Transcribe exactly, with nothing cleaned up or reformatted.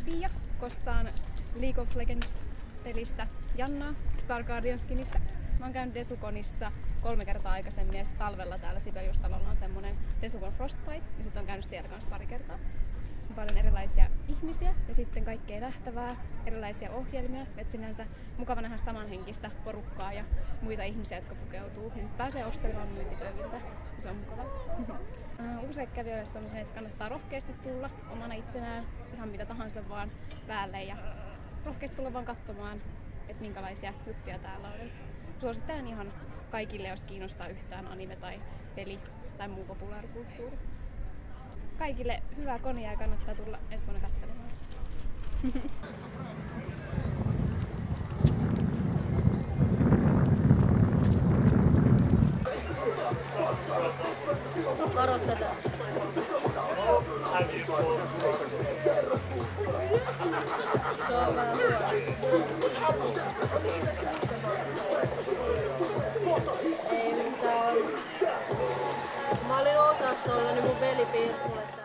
Tiia, kostaan League of Legends-pelistä Jannaa Star Guardian skinistä. Mä oon käynyt Desukonissa kolme kertaa aikaisemmin ja talvella täällä Sibelius-talolla on semmonen Desukon Frostbite ja sit on käynyt siellä kanssa pari kertaa. On paljon erilaisia ihmisiä ja sitten kaikkea nähtävää, erilaisia ohjelmia, et sinänsä mukava nähdä samanhenkistä porukkaa ja muita ihmisiä, jotka pukeutuu. Ja sit pääsee ostelemaan myyntipöydiltä ja se on mukavaa. Useat kävijöille on että kannattaa rohkeasti tulla omana itsenään, ihan mitä tahansa vaan päälle ja rohkeasti tulla vaan katsomaan, että minkälaisia juttuja täällä on. Suosittelen ihan kaikille, jos kiinnostaa yhtään anime tai peli tai muu populaarikulttuuri. Kaikille hyvää konia ja kannattaa tulla ensi vuonna katselemaan. Varo tätä. Se on vähän huono. Ei mitään. Mä olin osastolla, niin mun veli piirsi mulle.